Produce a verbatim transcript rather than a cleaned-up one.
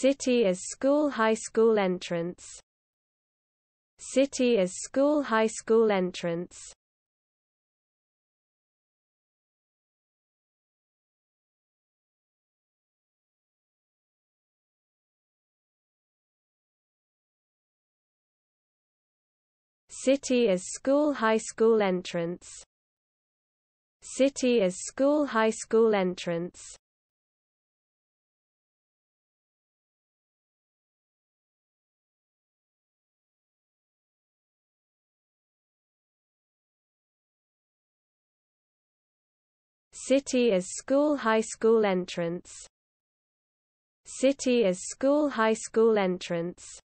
City as school high school entrance. City as school high school entrance. City as school high school entrance. City as school high school entrance. City as school high school entrance. City as school high school entrance.